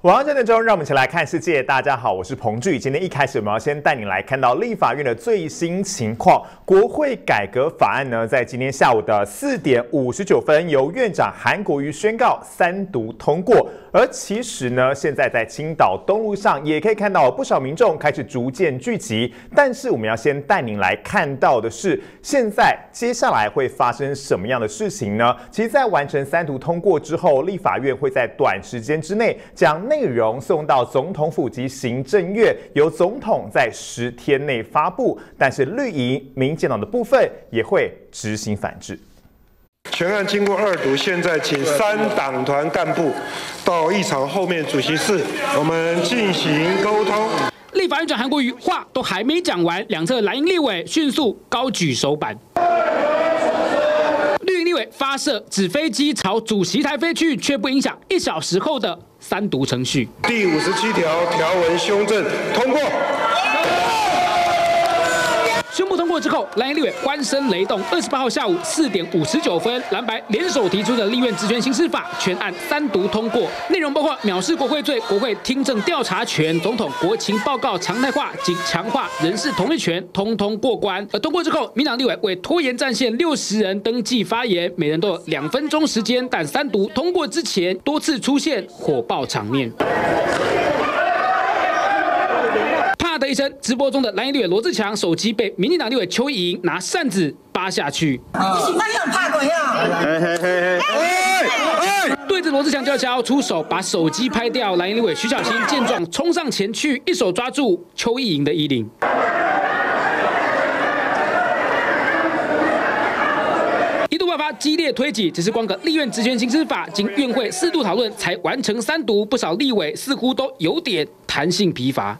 晚上9点钟，让我们一起来看世界。大家好，我是彭巨。今天一开始，我们要先带你来看到立法院的最新情况。国会改革法案呢，在今天下午的4点59分，由院长韩国瑜宣告3读通过。而其实呢，现在在青岛东路上也可以看到不少民众开始逐渐聚集。但是我们要先带您来看到的是，现在接下来会发生什么样的事情呢？其实，在完成3读通过之后，立法院会在短时间之内将内容送到总统府及行政院，由总统在10天内发布。但是绿营、民进党的部分也会执行反制。 全案经过2读，现在请3党团干部到议场后面主席室，我们进行沟通。 立法院长韩国瑜话都还没讲完，两侧蓝营立委迅速高举手板。绿营立委发射纸飞机朝主席台飞去，却不影响1小时后的3读程序。 第57条条文修正通过。 宣布通过之后，蓝营立委欢声雷动。28号下午4点59分，蓝白联手提出的立院职权行使法全案3读通过，内容包括藐视国会罪、国会听证调查权、总统国情报告常态化及强化人事同意权，通通过关。而通过之后，民党立委为拖延战线60人登记发言，每人都有2分钟时间，但3读通过之前多次出现火爆场面。的一声，直播中的蓝营立委罗志强手机被民进党立委邱意莹拿扇子扒下去。对着罗志强就要出手把手机拍掉。蓝营立委徐小新见状冲上前去，一手抓住邱意莹的衣领。一度爆发激烈推挤，只是光个立院职权行使法，经院会4度讨论才完成3读，不少立委似乎都有点弹性疲乏。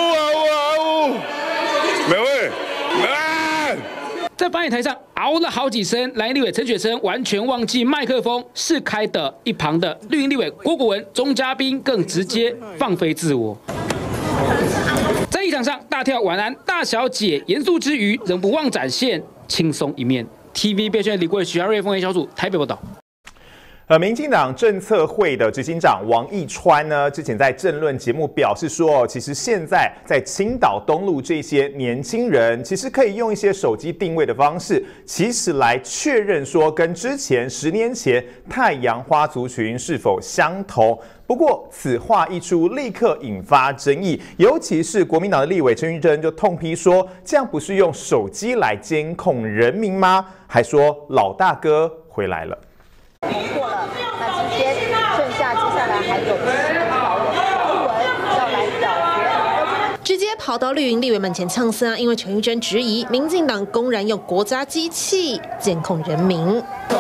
美味， 在发言台上嗷了好几声，蓝营立委陈雪生完全忘记麦克风是开的，一旁的绿营立委郭国文、钟嘉宾更直接放飞自我。在议场上大跳晚安大小姐，严肃之余仍不忘展现轻松一面。TVBS 李国伟、许阿瑞风云小组台北报道。 民进党政策会的执行长王义川呢，之前在政论节目表示说，其实现在在青岛东路这些年轻人，其实可以用一些手机定位的方式，其实来确认说跟之前10年前太阳花族群是否相同。不过此话一出，立刻引发争议，尤其是国民党的立委陈玉珍就痛批说，这样不是用手机来监控人民吗？还说老大哥回来了。 通过了，那今天剩下接下来还有7条的条文要来表决。直接跑到绿营立委门前呛声，因为陈玉珍质疑民进党公然用国家机器监控人民。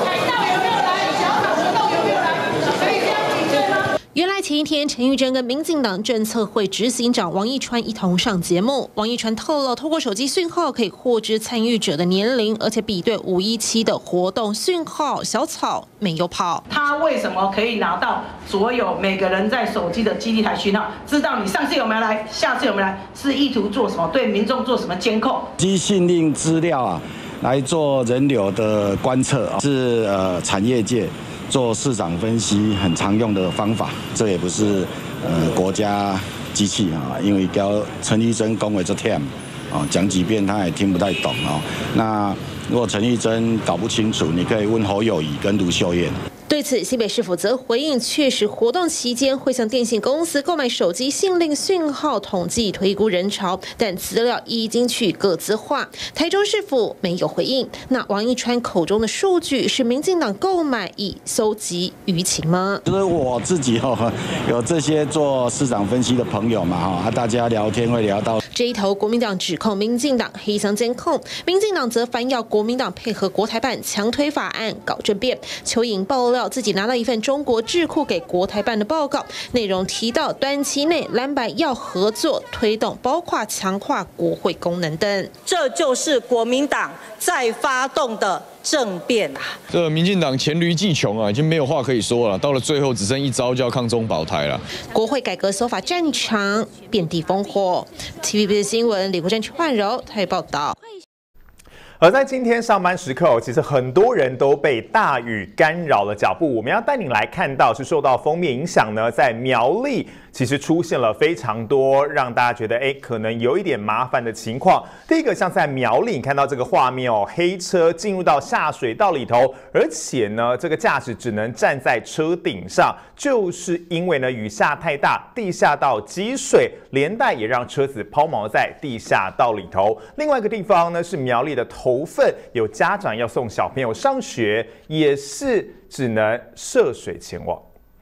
原来前一天，陈玉珍跟民进党政策会执行长王义川一同上节目。王义川透露，透过手机讯号可以获知参与者的年龄，而且比对517的活动讯号，小草没有跑。 他为什么可以拿到所有每个人在手机的基地台讯号，知道你上次有没有来，下次有没有来，是意图做什么，对民众做什么监控？ 机信令资料啊，来做人流的观测啊，是产业界做市场分析很常用的方法，这也不是国家机器啊，因为叫陈玉珍讲话做忝啊，讲几遍他也听不太懂啊。那如果陈玉珍搞不清楚，你可以问侯友宜跟卢秀燕。 对此，新北市府则回应，确实活动期间会向电信公司购买手机信令讯号，统计推估人潮，但资料已经去个资化。台中市府没有回应。那王义川口中的数据是民进党购买以搜集舆情吗？ 就是我自己有这些做市场分析的朋友嘛大家聊天会聊到这一头，国民党指控民进党黑箱监控，民进党则反要国民党配合国台办强推法案搞政变。邱颖爆料自己拿到一份中国智库给国台办的报告，内容提到短期内蓝白要合作推动，包括强化国会功能等。 这就是国民党在发动的政变啊！ 这民进党黔驴技穷啊，已经没有话可以说了。到了最后，只剩一招，就要抗中保台了。 国会改革手法战场遍地烽火。TVBS 新闻李国珍、邱焕柔台北报道。 而在今天上班时刻其实很多人都被大雨干扰了脚步。我们要带您来看到，是受到锋面影响呢，在苗栗其实出现了非常多让大家觉得可能有一点麻烦的情况。第一个，像在苗栗，你看到这个画面黑车进入到下水道里头，而且呢，这个驾驶只能站在车顶上，就是因为呢雨下太大，地下道积水，连带也让车子抛锚在地下道里头。另外一个地方呢是苗栗的头份，有家长要送小朋友上学，也是只能涉水前往。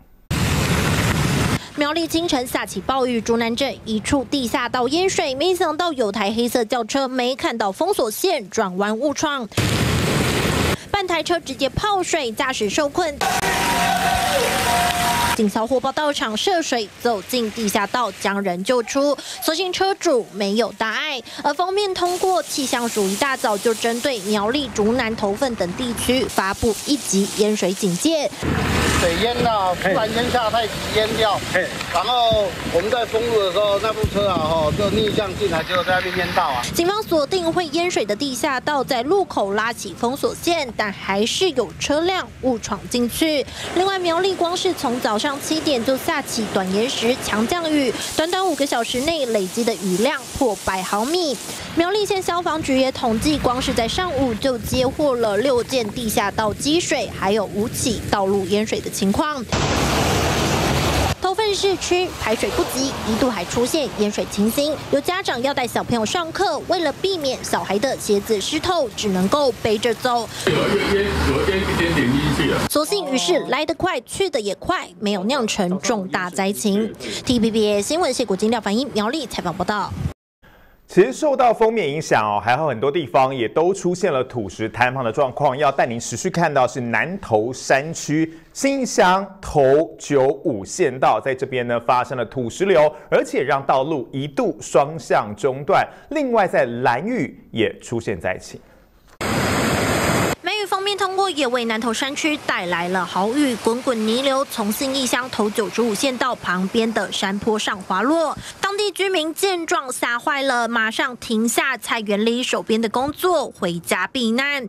苗栗清晨下起暴雨，竹南镇一处地下道淹水，没想到有台黑色轿车没看到封锁线，转弯误闯，半台车直接泡水，驾驶受困。警消火爆到场涉水，走进地下道将人救出，所幸车主没有大碍。而封面通过，气象署一大早就针对苗栗、竹南、头份等地区发布1级淹水警戒。 水淹了，突然淹下太急淹掉，然后我们在封路的时候，那部车就逆向进来，结果在那边淹到啊。 警方锁定会淹水的地下道，在路口拉起封锁线，但还是有车辆误闯进去。另外，苗栗光是从早上7点就下起短延时强降雨，短短5个小时内累积的雨量破100毫米。苗栗县消防局也统计，光是在上午就接获了6件地下道积水，还有5起道路淹水的情况。头份市区排水不及，一度还出现淹水情形，有家长要带小朋友上课，为了避免小孩的鞋子湿透，只能够背着走。有淹一点点进去了。所幸雨势来得快，去得也快，没有酿成重大灾情。TVBS 新闻谢国金廖凡英苗栗采访报道。 其实受到锋面影响还有很多地方也都出现了土石坍方的状况。要带您持续看到是南投山区新义乡头95县道，在这边呢发生了土石流，而且让道路一度双向中断。另外在兰屿也出现灾情。 梅雨锋面通过，也为南投山区带来了豪雨，滚滚泥流从信义乡头95县道旁边的山坡上滑落。当地居民见状吓坏了，马上停下菜园里手边的工作，回家避难。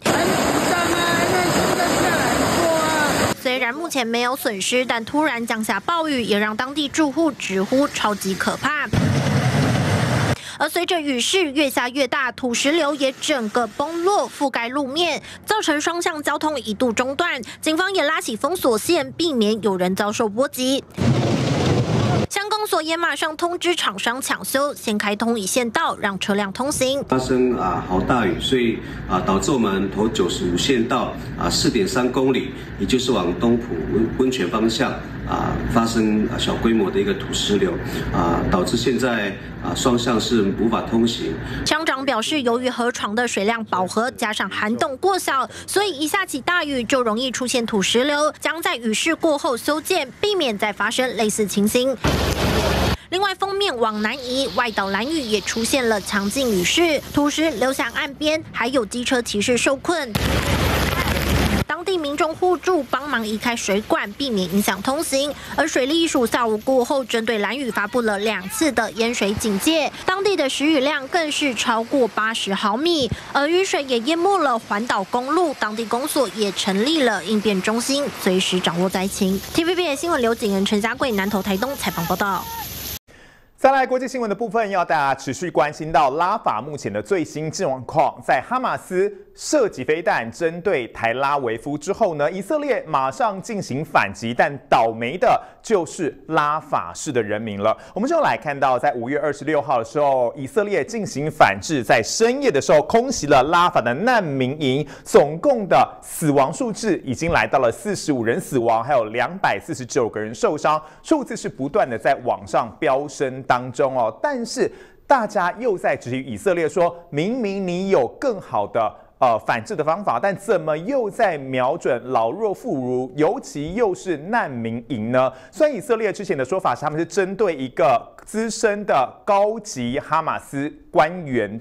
虽然目前没有损失，但突然降下暴雨，也让当地住户直呼超级可怕。而随着雨势越下越大，土石流也整个崩落，覆盖路面，造成双向交通一度中断。警方也拉起封锁线，避免有人遭受波及。乡公所也马上通知厂商抢修，先开通一线道，让车辆通行。 发生好大雨，所以导致我们头95线道4.3公里，也就是往东埔温泉方向发生小规模的一个土石流导致现在双向是无法通行。 乡长表示，由于河床的水量饱和，加上涵洞过小，所以一下起大雨就容易出现土石流，将在雨势过后修建，避免再发生类似情形。另外，锋面往南移，外岛兰屿也出现了强劲雨势，土石流向岸边，还有机车骑士受困。当地民众互助，帮忙移开水管，避免影响通行。而水利署下午过后，针对兰屿发布了2次的淹水警戒，当地的时雨量更是超过80毫米，而雨水也淹没了环岛公路，当地公所也成立了应变中心，随时掌握灾情。TVBS 新闻刘景仁、陈家贵南投台东采访报道。 再来国际新闻的部分，要大家持续关心到拉法目前的最新状况。在哈马斯射击飞弹针对台拉维夫之后呢，以色列马上进行反击，但倒霉的就是拉法市的人民了。我们就来看到，在5月26号的时候，以色列进行反制，在深夜的时候空袭了拉法的难民营，总共的死亡数字已经来到了45人死亡，还有249个人受伤，数字是不断的在往上飙升当中哦。但是大家又在质疑以色列说，明明你有更好的反制的方法，但怎么又在瞄准老弱妇孺，尤其又是难民营呢？虽然以色列之前的说法是他们是针对一个资深的高级哈马斯官员的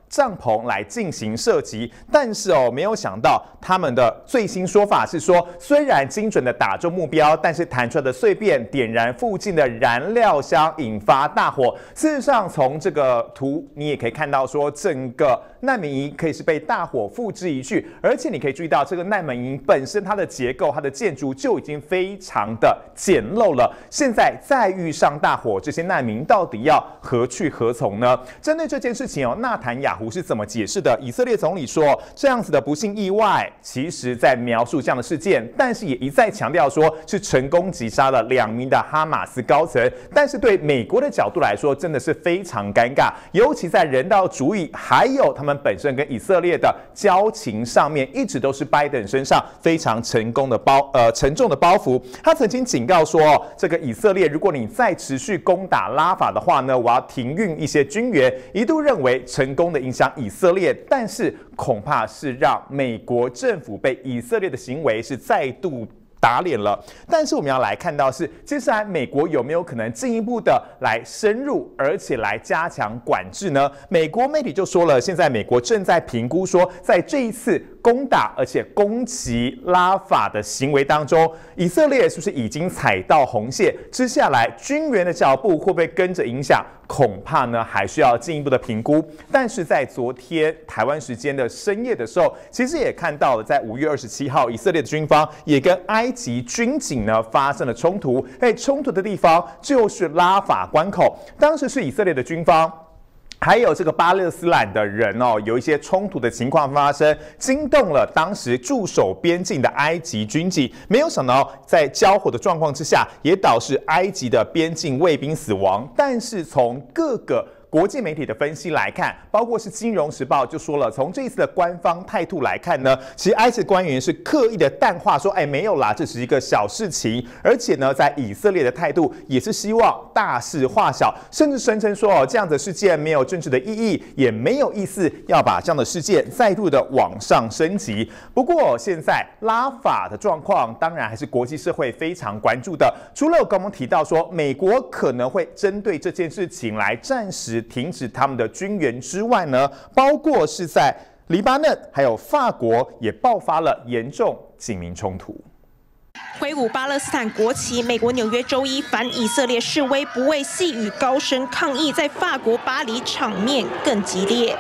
帐篷来进行射击，但是没有想到他们的最新说法是说，虽然精准的打中目标，但是弹出来的碎片点燃附近的燃料箱，引发大火。事实上，从这个图你也可以看到说，整个难民营可以是被大火付之一炬，而且你可以注意到这个难民营本身它的结构、它的建筑就已经非常的简陋了。现在再遇上大火，这些难民到底要何去何从呢？针对这件事情纳坦雅胡是怎么解释的？以色列总理说，这样子的不幸意外，其实在描述这样的事件，但是也一再强调说是成功击杀了2名的哈马斯高层。但是对美国的角度来说，真的是非常尴尬，尤其在人道主义还有他们本身跟以色列的交情上面，一直都是拜登身上非常沉重的包袱。他曾经警告说，这个以色列，如果你再持续攻打拉法的话呢，我要停运一些军援，一度认为成功的影响以色列，但是恐怕是让美国政府被以色列的行为是再度打脸了。但是我们要来看到是，接下来美国有没有可能进一步的来深入，而且来加强管制呢？美国媒体就说了，现在美国正在评估说，在这一次攻打而且攻击拉法的行为当中，以色列是不是已经踩到红线？接下来军援的脚步会不会跟着影响？恐怕呢还需要进一步的评估。但是在昨天台湾时间的深夜的时候，其实也看到了，在5月27号，以色列的军方也跟埃及军警呢发生了冲突。冲突的地方就是拉法关口，当时是以色列的军方还有这个巴勒斯坦的人有一些冲突的情况发生，惊动了当时驻守边境的埃及军警。没有想到，在交火的状况之下，也导致埃及的边境卫兵死亡。但是从各个国际媒体的分析来看，包括是《金融时报》就说了，从这一次的官方态度来看呢，其实埃及官员是刻意的淡化说，没有啦，这只是一个小事情。而且呢，在以色列的态度也是希望大事化小，甚至声称说这样的事件没有政治的意义，也没有意思要把这样的事件再度的往上升级。不过现在拉法的状况，当然还是国际社会非常关注的。除了我刚刚提到说，美国可能会针对这件事情来暂时停止他们的军援之外呢，包括是在黎巴嫩还有法国也爆发了严重警民冲突。 挥舞巴勒斯坦国旗，美国纽约周一反以色列示威不畏细雨，高声抗议，在法国巴黎场面更激烈。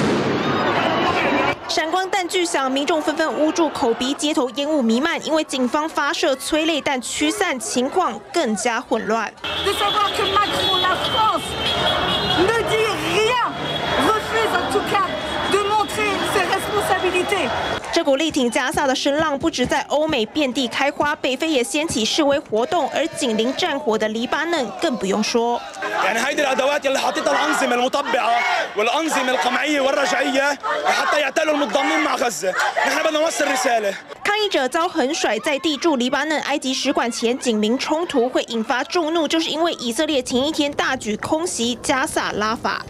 闪光弹巨响，民众纷纷捂住口鼻，街头烟雾弥漫，因为警方发射催泪弹驱散，情况更加混乱。这股力挺加萨的声浪不止在欧美遍地开花，北非也掀起示威活动，而紧邻战火的黎巴嫩更不用说。抗议者遭横甩在地，驻黎巴嫩埃及使馆前警民冲突会引发众怒，就是因为以色列前一天大举空袭加萨拉法。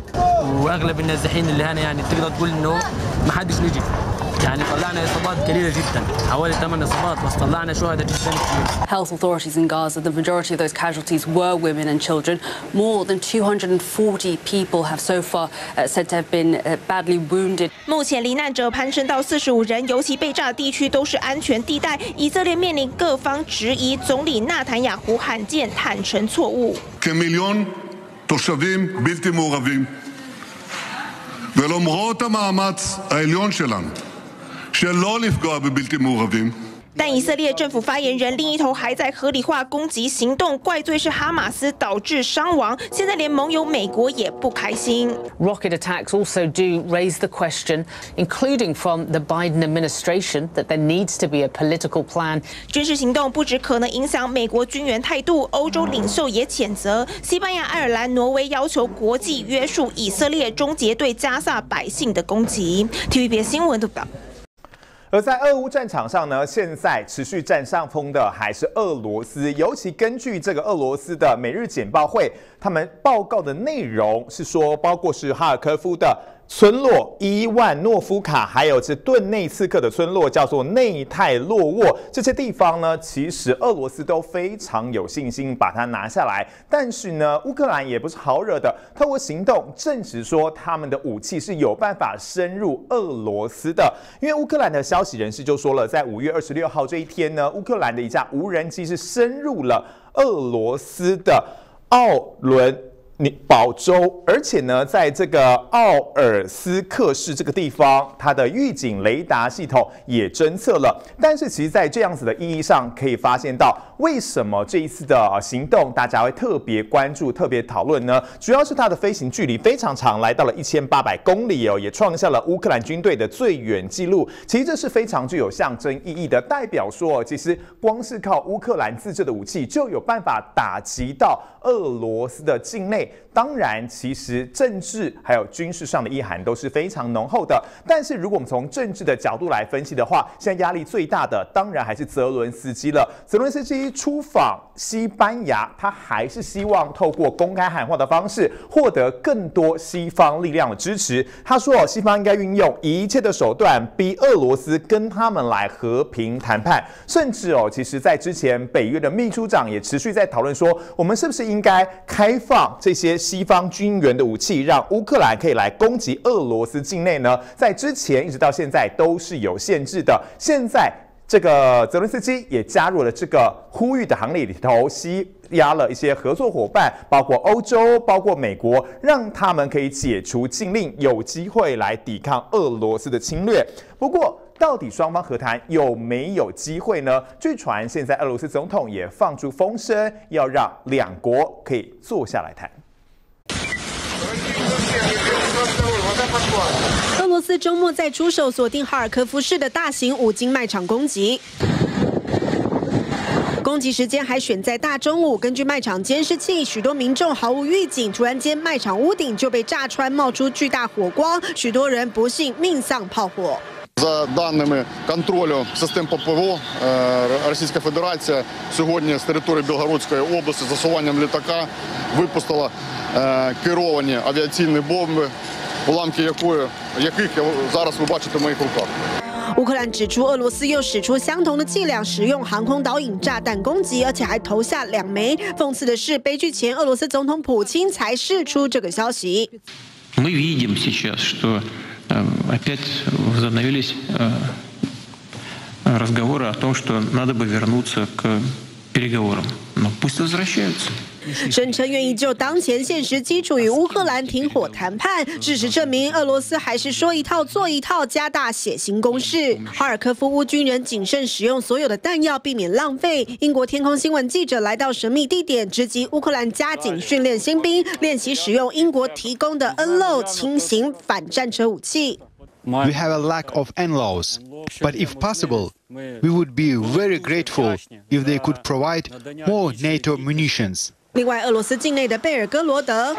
Health authorities in Gaza, the majority of those casualties were women and children. More than 240 people have so far said to have been badly wounded. 目前罹难者攀升到45人，尤其被炸的地区都是安全地带。以色列面临各方质疑，总理纳坦雅胡罕见坦诚错误。 כמיליון תושבים בלתי מעורבים, ולמרות המאמץ העליון שלנו שלא לפגוע בבלתי מעורבים. 但以色列政府发言人另一头还在合理化攻击行动，怪罪是哈马斯导致伤亡。现在连盟友美国也不开心。 Rocket attacks also do raise the question, including from the Biden administration, that there needs to be a political plan. 军事行动不只可能影响美国军援态度，欧洲领袖也谴责。西班牙、爱尔兰、挪威要求国际约束以色列，终结对加萨百姓的攻击。TVB 新闻报道。 而在俄乌战场上呢，现在持续占上风的还是俄罗斯。尤其根据这个俄罗斯的每日简报会，他们报告的内容是说，包括是哈尔科夫的村落伊万诺夫卡，还有是顿内茨克的村落叫做内泰洛沃，这些地方呢，其实俄罗斯都非常有信心把它拿下来。但是呢，乌克兰也不是好惹的，透过行动证实说他们的武器是有办法深入俄罗斯的。因为乌克兰的消息人士就说了，在5月26号这一天呢，乌克兰的一架无人机是深入了俄罗斯的奥伦堡州，而且呢，在这个奥尔斯克市这个地方，它的预警雷达系统也侦测了。但是，其实，在这样子的意义上，可以发现到，为什么这一次的行动大家会特别关注、特别讨论呢？主要是它的飞行距离非常长，来到了1800公里哦，也创下了乌克兰军队的最远纪录。其实这是非常具有象征意义的，代表说，其实光是靠乌克兰自制的武器，就有办法打击到俄罗斯的境内。当然，其实政治还有军事上的意涵都是非常浓厚的。但是，如果我们从政治的角度来分析的话，现在压力最大的当然还是泽伦斯基了。泽伦斯基出访西班牙，他还是希望透过公开喊话的方式，获得更多西方力量的支持。他说，西方应该运用一切的手段，逼俄罗斯跟他们来和平谈判。甚至其实在之前，北约的秘书长也持续在讨论说，我们是不是应该开放这些西方军援的武器，让乌克兰可以来攻击俄罗斯境内呢？在之前一直到现在都是有限制的。现在这个泽伦斯基也加入了这个呼吁的行列里头，吸压了一些合作伙伴，包括欧洲、包括美国，让他们可以解除禁令，有机会来抵抗俄罗斯的侵略。不过，到底双方和谈有没有机会呢？据传，现在俄罗斯总统也放出风声，要让两国可以坐下来谈。 俄罗斯周末在出手锁定哈尔科夫市的大型五金卖场攻击。攻击时间还选在大中午，根据卖场监视器，许多民众毫无预警，突然间卖场屋顶就被炸穿，冒出巨大火光，许多人不幸命丧炮火。 За даними контролю систем ППО, Російська Федерація сьогодні з території Білгородської області засуванням літака випустила керовані авіаційні бомби, уламки яких зараз ви бачите в моїх руках. 乌克兰指出，俄罗斯又使出相同的伎俩，使用航空导引炸弹攻击，而且还投下2枚。讽刺的是，悲剧前俄罗斯总统普京才释出这个消息。 Мы видим сейчас, что опять возобновились разговоры о том, что надо бы вернуться к переговорам. Но пусть возвращаются. 声称愿意就当前现实基础与乌克兰停火谈判。事实证明，俄罗斯还是说一套做一套，加大血腥攻势。哈尔科夫乌军人谨慎使用所有的弹药，避免浪费。英国天空新闻记者来到神秘地点，直击乌克兰加紧训练新兵，练习使用英国提供的 NLAW 轻型反战车武器。 We have a lack of NLAWs, but if possible, we would be very grateful if they could provide more NATO munitions. 另外，俄罗斯境内的贝尔哥罗德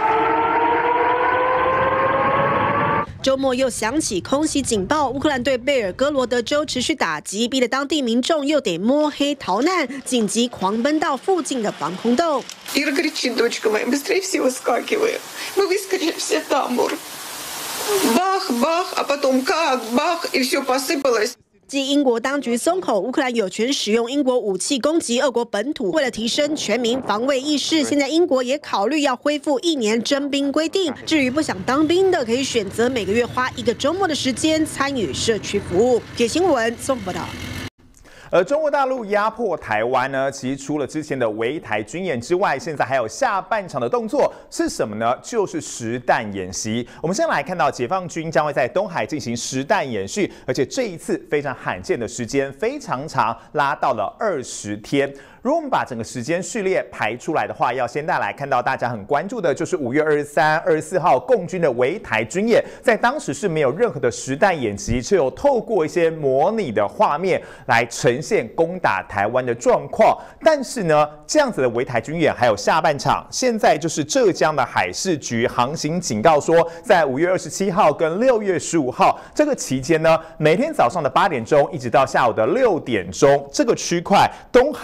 周末又响起空袭警报，乌克兰对贝尔哥罗德州持续打击，逼得当地民众又得摸黑逃难，紧急狂奔到附近的防空洞。 Ира кричит, дочка моя, быстрее все выскакиваем. Мы выскочили все в тамбур. Бах, бах, а потом как бах, и все посыпалось. 继英国当局松口，乌克兰有权使用英国武器攻击俄国本土。为了提升全民防卫意识，现在英国也考虑要恢复1年征兵规定。至于不想当兵的，可以选择每个月花1个周末的时间参与社区服务。铁新闻综合报道。 而中国大陆压迫台湾呢，其实除了之前的围台军演之外，现在还有下半场的动作是什么呢？就是实弹演习。我们先来看到解放军将会在东海进行实弹演训，而且这一次非常罕见的时间非常长，拉到了20天。如果我们把整个时间序列排出来的话，要先带来看到大家很关注的，就是5月23、24号共军的围台军演，在当时是没有任何的实弹演习，却有透过一些模拟的画面来呈现攻打台湾的状况。但是呢，这样子的围台军演还有下半场，现在就是浙江的海事局航行警告说，在5月27号跟6月15号这个期间呢，每天早上的8点钟一直到下午的6点钟，这个区块东海宁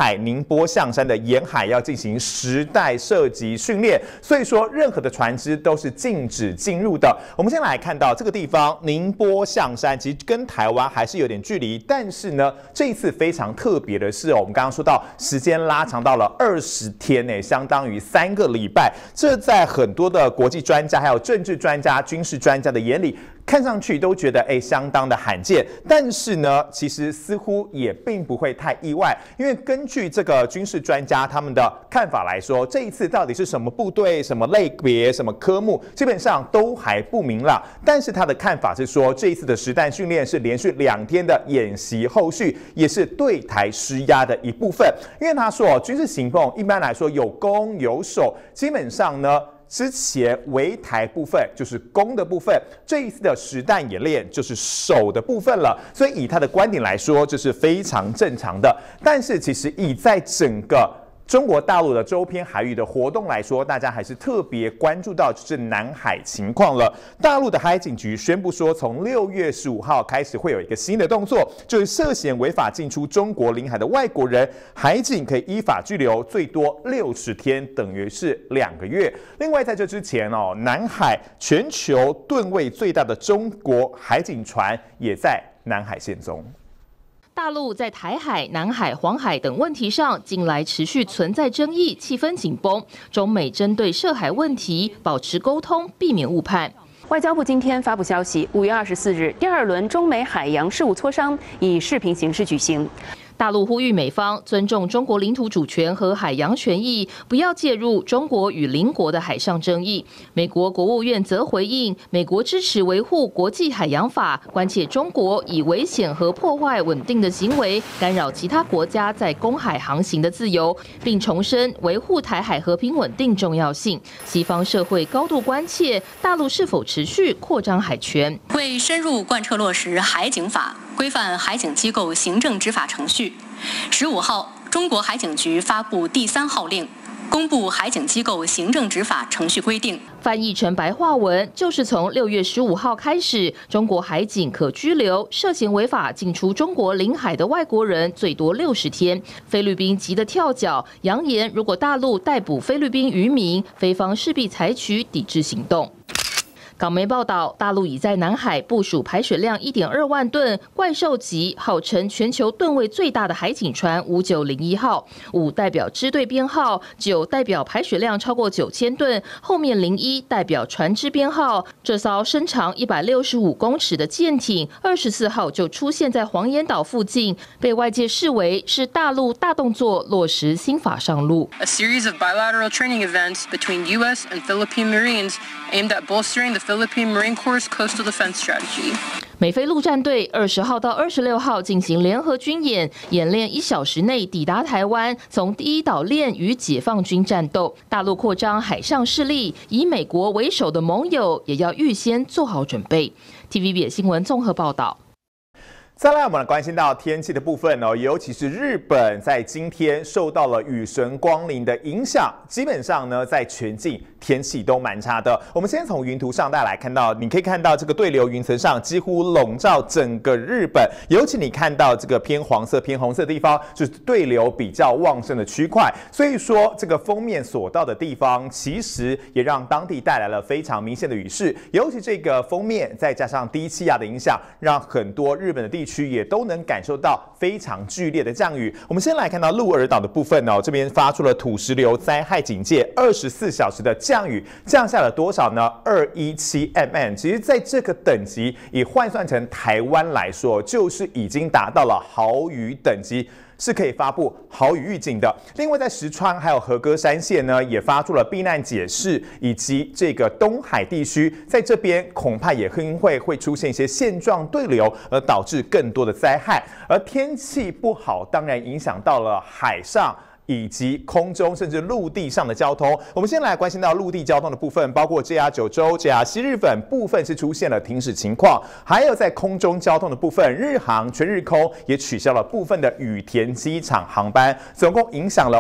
波象山的沿海要进行实弹射击训练，所以说任何的船只都是禁止进入的。我们先来看到这个地方，宁波象山其实跟台湾还是有点距离，但是呢，这一次非常特别的是我们刚刚说到时间拉长到了20天呢，相当于3个礼拜。这在很多的国际专家、还有政治专家、军事专家的眼里，看上去都觉得相当的罕见。但是呢，其实似乎也并不会太意外，因为根据这个军事专家他们的看法来说，这一次到底是什么部队、什么类别、什么科目，基本上都还不明朗。但是他的看法是说，这一次的实弹训练是连续2天的演习，后续也是对台施压的一部分。因为他说，军事行动一般来说有攻有守，基本上呢，之前围台部分就是攻的部分，这一次的实弹演练就是守的部分了，所以以他的观点来说，这是非常正常的。但是其实以在整个中国大陆的周边海域的活动来说，大家还是特别关注到就是南海情况了。大陆的海警局宣布说，从6月15号开始会有一个新的动作，就是涉嫌违法进出中国领海的外国人，海警可以依法拘留最多60天，等于是2个月。另外在这之前南海全球吨位最大的中国海警船也在南海现踪。 大陆在台海、南海、黄海等问题上，近来持续存在争议，气氛紧绷。中美针对涉海问题保持沟通，避免误判。 外交部今天发布消息，5月24日，第2轮中美海洋事务磋商以视频形式举行。 大陆呼吁美方尊重中国领土主权和海洋权益，不要介入中国与邻国的海上争议。美国国务院则回应，美国支持维护国际海洋法，关切中国以危险和破坏稳定的行为干扰其他国家在公海航行的自由，并重申维护台海和平稳定重要性。西方社会高度关切大陆是否持续扩张海权， 为深入贯彻落实海警法，规范海警机构行政执法程序。15号，中国海警局发布第3号令，公布海警机构行政执法程序规定。 翻译成白话文，就是从6月15号开始，中国海警可拘留涉嫌违法进出中国领海的外国人最多60天。菲律宾急得跳脚，扬言如果大陆逮捕菲律宾渔民，菲方势必采取抵制行动。港媒报道，大陆已在南海部署排水量1.2万吨、怪兽级、号称全球吨位最大的海警船5901号，5代表支队编号，9代表排水量超过9000吨，后面01代表船只编号。这艘身长165公尺的舰艇，24号就出现在黄岩岛附近，被外界视为是大陆大动作落实新法上路。 A series of bilateral training events between U.S. and Philippine Marines aimed at bolstering the Philippine Marine Corps' coastal defense strategy. 美菲陆战队20号到26号进行联合军演，演练1小时内抵达台湾，从第一岛链与解放军战斗。大陆扩张海上势力，以美国为首的盟友也要预先做好准备。TVB 新闻综合报道。 再来，我们来关心到天气的部分尤其是日本在今天受到了雨神光临的影响，基本上呢，在全境天气都蛮差的。我们先从云图上大家来看到，你可以看到这个对流云层上几乎笼罩整个日本，尤其你看到这个偏黄色、偏红色的地方，就是对流比较旺盛的区块。所以说，这个锋面所到的地方，其实也让当地带来了非常明显的雨势。尤其这个锋面再加上低气压的影响，让很多日本的地区也都能感受到非常剧烈的降雨。我们先来看到鹿儿岛的部分这边发出了土石流灾害警戒，24小时的降雨降下了多少呢？217 mm。其实，在这个等级，以换算成台湾来说，就是已经达到了豪雨等级。是可以发布豪雨预警的。另外，在石川还有和歌山县呢，也发出了避难解释，以及这个东海地区在这边恐怕也会出现一些线状对流，而导致更多的灾害。而天气不好，当然影响到了海上以及空中甚至陆地上的交通。我们先来关心到陆地交通的部分，包括 JR 九州、JR 西日本部分是出现了停驶情况，还有在空中交通的部分，日航全日空也取消了部分的羽田机场航班，总共影响了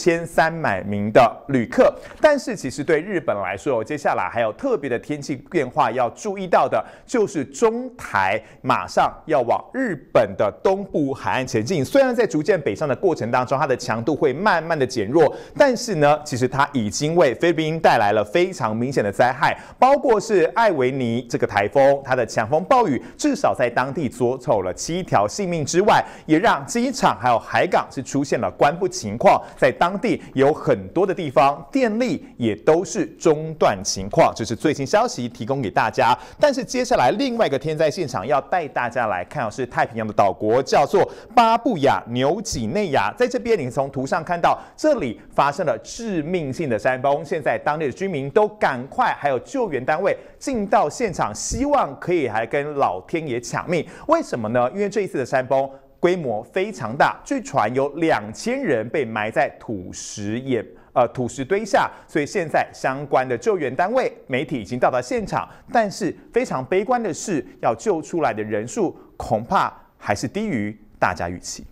5300名的旅客。但是其实对日本来说，接下来还有特别的天气变化要注意到的，就是中台马上要往日本的东部海岸前进。虽然在逐渐北上的过程当中，它的强度会慢慢的减弱。但是呢，其实它已经为菲律宾带来了非常明显的灾害，包括是艾维尼这个台风，它的强风暴雨至少在当地夺走了7条性命之外，也让机场还有海港是出现了关闭情况，在当地有很多的地方电力也都是中断情况。这是最新消息提供给大家。但是接下来另外一个天灾现场要带大家来看是太平洋的岛国，叫做巴布亚纽几内亚。在这边你从图上看到，这里发生了致命性的山崩，现在当地的居民都赶快还有救援单位进到现场，希望可以还跟老天爷抢命。为什么呢？因为这一次的山崩规模非常大，据传有2000人被埋在土石堆下，所以现在相关的救援单位、媒体已经到达现场，但是非常悲观的是，要救出来的人数恐怕还是低于大家预期。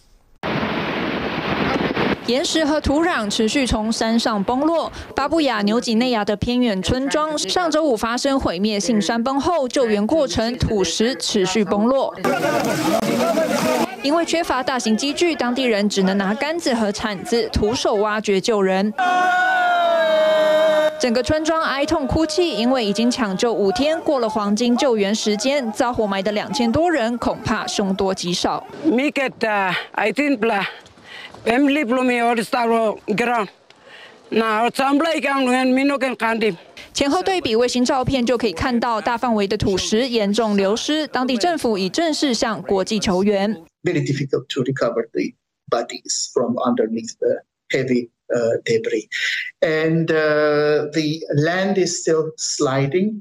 岩石和土壤持续从山上崩落。巴布亚纽几内亚的偏远村庄上周五发生毁灭性山崩后，救援过程土石持续崩落。因为缺乏大型机具，当地人只能拿杆子和铲子徒手挖掘救人。整个村庄哀痛哭泣，因为已经抢救5天，过了黄金救援时间，遭活埋的2000多人恐怕凶多吉少。 Family belum harus taruh ground. Nah, sampai kami dengan minokan kandim. 前后对比卫星照片就可以看到大范围的土石严重流失，当地政府已正式向国际求援。 Very difficult to recover the bodies from underneath the heavy debris, and the land is still sliding.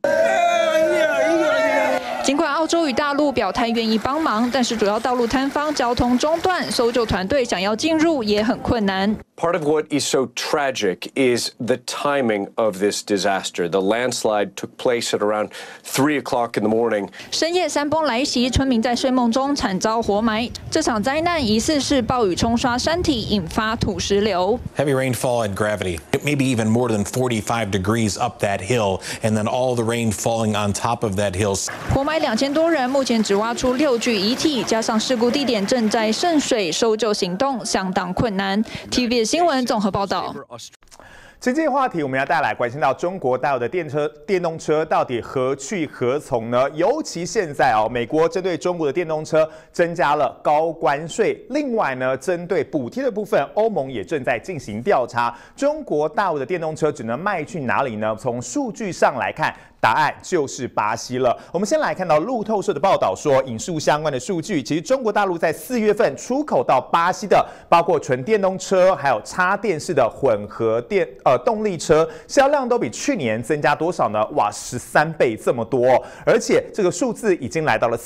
尽管澳洲与大陆表态愿意帮忙，但是主要道路坍方，交通中断，搜救团队想要进入也很困难。 Part of what is so tragic is the timing of this disaster. The landslide took place at around 3 o'clock in the morning. 深夜山崩来袭，村民在睡梦中惨遭活埋。这场灾难疑似是暴雨冲刷山体，引发土石流。 Heavy rainfall and gravity, maybe even more than 45 degrees up that hill, and then all the rain falling on top of that hill. 活埋2000多人，目前只挖出6具遗体，加上事故地点正在渗水，搜救行动相当困难。TVBS 新闻综合报道。 今天的话题，我们要带来关心到中国大陆的电动车到底何去何从呢？尤其现在美国针对中国的电动车增加了高关税。另外呢，针对补贴的部分，欧盟也正在进行调查。中国大陆的电动车只能卖去哪里呢？从数据上来看，答案就是巴西了。我们先来看到路透社的报道说，引述相关的数据，其实中国大陆在4月份出口到巴西的，包括纯电动车，还有插电式的混合动力车，销量都比去年增加多少呢？哇，13倍这么多，而且这个数字已经来到了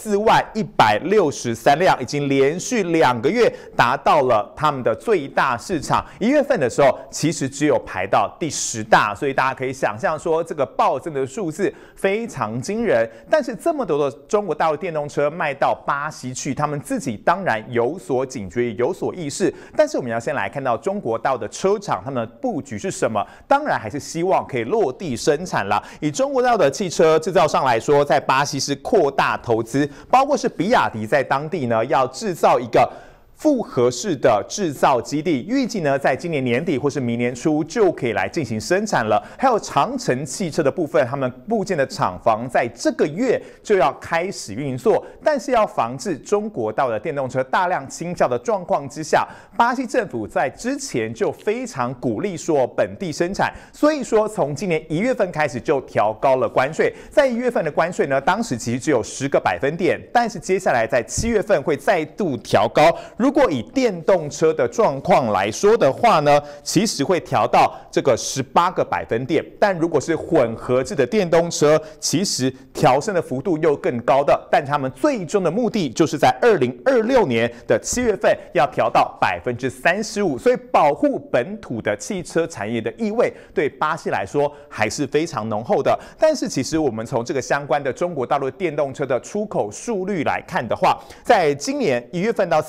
4.163辆，已经连续2个月达到了他们的最大市场。1月份的时候，其实只有排到第10大，所以大家可以想象说，这个暴增的数字非常惊人。但是这么多的中国大陆电动车卖到巴西去，他们自己当然有所警觉，有所意识。但是我们要先来看到中国大陆的车厂，他们的布局是什么？当然还是希望可以落地生产啦。以中国大陆的汽车制造上来说，在巴西是扩大投资，包括是比亚迪在当地呢要制造一个复合式的制造基地，预计呢在今年年底或是明年初就可以来进行生产了。还有长城汽车的部分，他们部件的厂房在这个月就要开始运作，但是要防止中国大陆的电动车大量倾销的状况之下，巴西政府在之前就非常鼓励说本地生产，所以说从今年1月份开始就调高了关税。在1月份的关税呢，当时其实只有10个百分点，但是接下来在7月份会再度调高。如果以电动车的状况来说的话呢，其实会调到这个18个百分点，但如果是混合制的电动车，其实调升的幅度又更高的，但他们最终的目的就是在2026年的7月份要调到35%，所以保护本土的汽车产业的意味对巴西来说还是非常浓厚的。但是其实我们从这个相关的中国大陆电动车的出口数率来看的话，在今年1月份到4月份，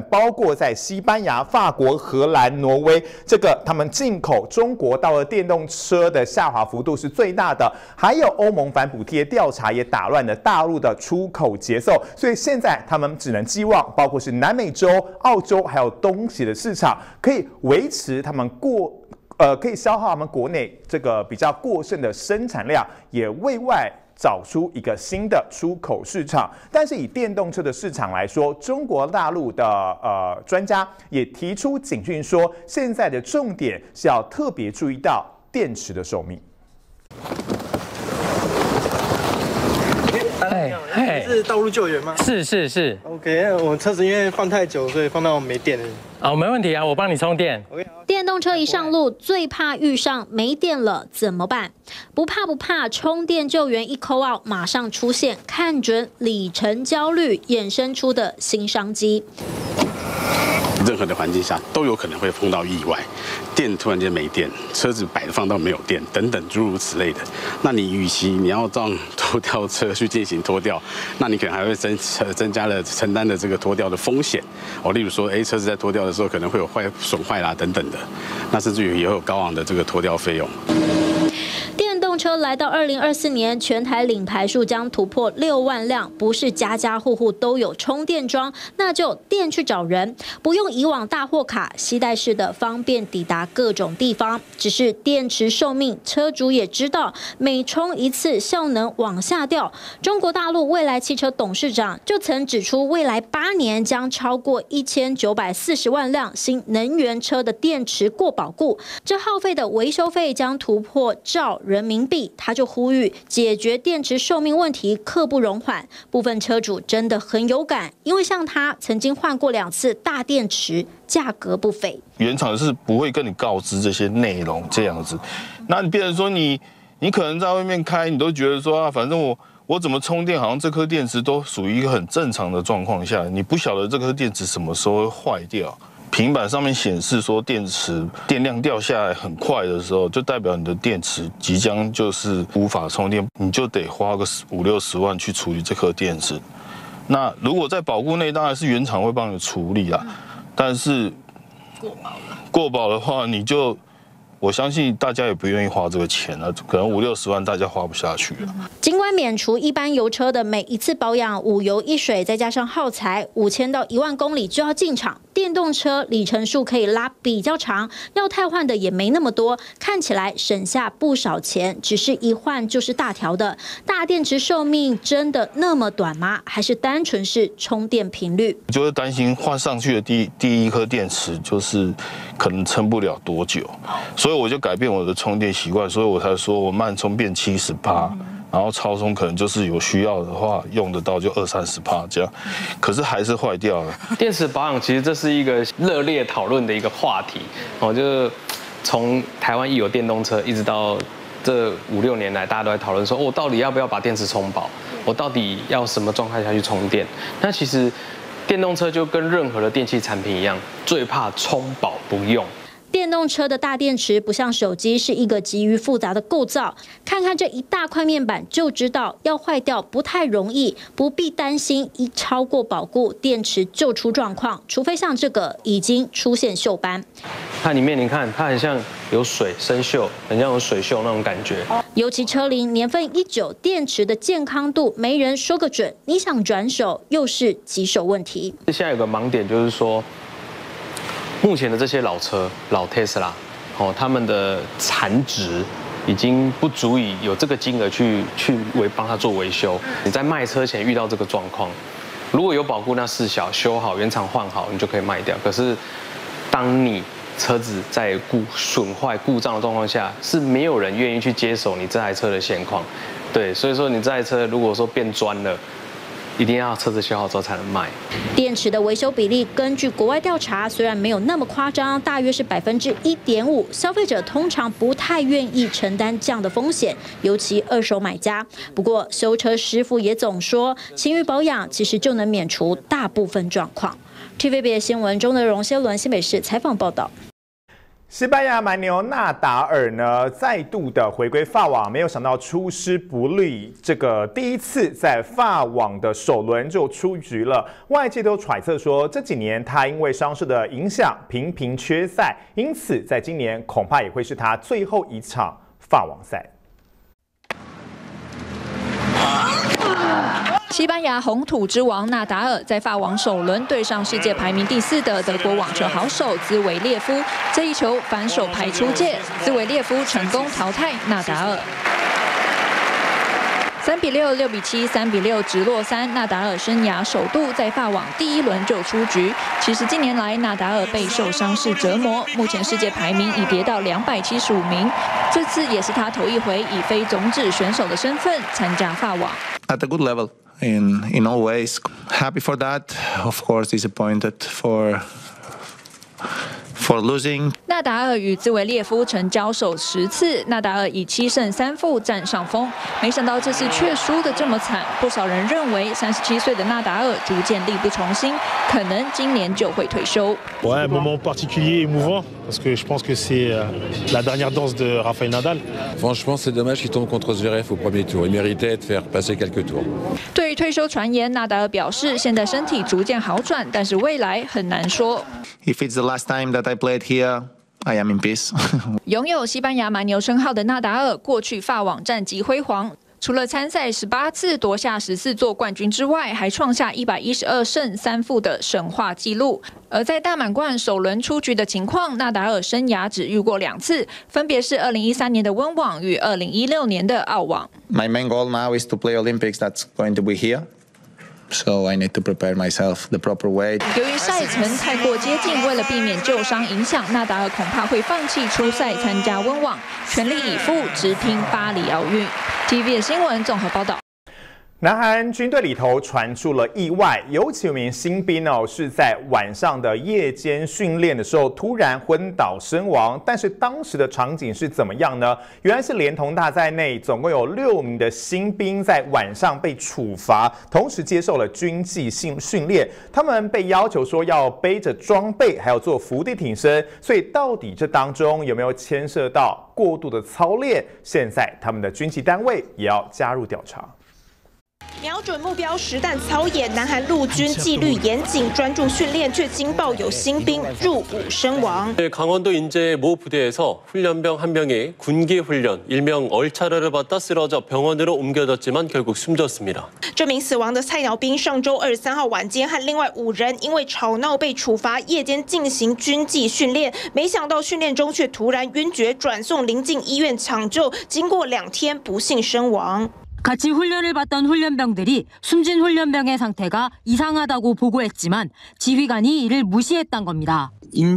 包括在西班牙、法国、荷兰、挪威，这个他们进口中国到了电动车的下滑幅度是最大的。还有欧盟反补贴调查也打乱了大陆的出口节奏，所以现在他们只能寄望，包括是南美洲、澳洲还有东协的市场，可以维持他们可以消耗他们国内这个比较过剩的生产量，也为外找出一个新的出口市场。但是以电动车的市场来说，中国大陆的专家也提出警讯说，现在的重点是要特别注意到电池的寿命。 你是道路救援吗？ 是。 OK， 我车子因为放太久，所以放到没电了。 哦，没问题啊，我帮你充电。 电动车一上路，最怕遇上没电了怎么办？不怕，充电救援一 call out， 马上出现看准里程焦虑衍生出的新商机。 任何的环境下都有可能会碰到意外，电突然间没电，车子摆放到没有电等等诸如此类的。那你与其你要让拖吊车去进行拖吊，那你可能还会增加了承担的这个拖吊的风险哦。例如说，车子在拖吊的时候可能会有损坏啦等等的，那甚至于也会有高昂的这个拖吊费用。 电动车来到2024年，全台领牌数将突破6万辆，不是家家户户都有充电桩，那就电去找人，不用以往大货卡携带式的方便抵达各种地方。只是电池寿命，车主也知道，每充一次效能往下掉。中国大陆蔚来汽车董事长就曾指出，未来8年将超过1940万辆新能源车的电池过保固，这耗费的维修费将突破兆人民币。他就呼吁解决电池寿命问题刻不容缓。部分车主真的很有感，因为像他曾经换过2次大电池，价格不菲。 原厂是不会跟你告知这些内容这样子，那你变成说你可能在外面开，你都觉得说反正我怎么充电，好像这颗电池都属于一个很正常的状况下，你不晓得这颗电池什么时候会坏掉。平板上面显示说电池电量掉下来很快的时候，就代表你的电池即将就是无法充电，你就得花个50-60万去处理这颗电池。那如果在保固内，当然是原厂会帮你处理啦，但是过保的话，我相信大家也不愿意花这个钱了，可能50-60万大家花不下去了。 尽管免除一般油车的每一次保养5油1水，再加上耗材5000到1万公里就要进厂，电动车里程数可以拉比较长，要汰换的也没那么多，看起来省下不少钱，只是一换就是大条的。大电池寿命真的那么短吗？还是单纯是充电频率？ 就是担心换上去的第一颗电池就是可能撑不了多久，所以我就改变我的充电习惯，所以我才说我慢充变70%，然后超充可能就是有需要的话用得到就20-30%这样，可是还是坏掉了。 电池保养其实这是一个热烈讨论的一个话题哦，就是从台湾一有电动车一直到这5-6年来，大家都在讨论说，我到底要不要把电池充饱？我到底要什么状态下去充电？那其实电动车就跟任何的电器产品一样，最怕充饱不用。 电动车的大电池不像手机是一个极于复杂的构造，看看这一大块面板就知道，要坏掉不太容易，不必担心一超过保固电池就出状况，除非像这个已经出现锈斑。 它里面你看，它很像有水生锈，很像有水锈那种感觉。 尤其车龄年份一久，电池的健康度没人说个准，你想转手又是棘手问题。 现在有个盲点就是说，目前的这些老车、老 Tesla， 他们的残值已经不足以有这个金额去帮他做维修。你在卖车前遇到这个状况，如果有保固，那事小，修好、原厂换好，你就可以卖掉。可是，当你车子在损坏、故障的状况下，是没有人愿意去接手你这台车的现况。对，所以说你这台车如果说变砖了，一定要车子修好之后才能卖。 电池的维修比例，根据国外调查，虽然没有那么夸张，大约是1.5%。消费者通常不太愿意承担这样的风险，尤其二手买家。不过修车师傅也总说，勤于保养其实就能免除大部分状况。TVB 新闻中的荣先伦新北市采访报道。 西班牙蛮牛纳达尔呢，再度的回归法网，没有想到出师不利，这个第一次在法网的首轮就出局了。外界都揣测说，这几年他因为伤势的影响，频频缺赛，因此在今年恐怕也会是他最后一场法网赛。 西班牙红土之王纳达尔在法网首轮对上世界排名第4的德国网球好手兹维列夫，这一球反手拍出界，兹维列夫成功淘汰纳达尔。3比6、6比7、3比6直落3，纳达尔生涯首度在法网第1轮就出局。其实近年来纳达尔备受伤势折磨，目前世界排名已跌到275名。这次也是他头一回以非种子选手的身份参加法网。 At a good level in all ways. Happy for that. Of course, disappointed for losing. 纳达尔与兹维列夫曾交手10次，纳达尔以7胜3负占上风。没想到这次却输得这么惨，不少人认为37岁的纳达尔逐渐力不从心，可能今年就会退休。 Ouais, un moment particulier, émouvant, parce que je pense que c'est la dernière danse de Rafael Nadal. Franchement, c'est dommage qu'il tombe contre Zverev au premier tour. Il méritait de faire passer quelques tours. 对于退休传言，纳达尔表示，现在身体逐渐好转，但是未来很难说。 If it's the last time that I played here, I am in peace. 拥有西班牙蛮牛称号的纳达尔，过去法网战绩辉煌。除了参赛18次夺下14座冠军之外，还创下112胜3负的神话纪录。而在大满贯首轮出局的情况，纳达尔生涯只遇过2次，分别是2013年的温网与2016年的澳网。 My main goal now is to play Olympics. That's going to be here. So I need to prepare myself the proper way. 由于赛程太过接近，为了避免旧伤影响，纳达尔恐怕会放弃出赛参加温网，全力以赴直拼巴黎奥运。TVB 新闻综合报道。 南韩军队里头传出了意外，有几名新兵是在晚上的夜间训练的时候突然昏倒身亡。但是当时的场景是怎么样呢？原来是连同他在内，总共有6名的新兵在晚上被处罚，同时接受了军纪训练。他们被要求说要背着装备，还要做伏地挺身。所以到底这当中有没有牵涉到过度的操练？现在他们的军纪单位也要加入调查。 瞄准目标实弹操演，南韩陆军纪律严谨，专注训练，却惊爆有新兵入伍身亡。 강원도 인제 모 부대에서 훈련병 한 명이 군기 훈련, 일명 얼차려를 받다 쓰러져 병원으로 옮겨졌지만 결국 숨졌습니다. 这名死亡的菜鸟兵上周23号晚间和另外5人因为吵闹被处罚，夜间进行军纪训练，没想到训练中却突然晕厥，转送邻近医院抢救，经过2天不幸身亡。 같이 훈련을 받던 훈련병들이 숨진 훈련병의 상태가 이상하다고 보고했지만 지휘관이 이를 무시했던 겁니다.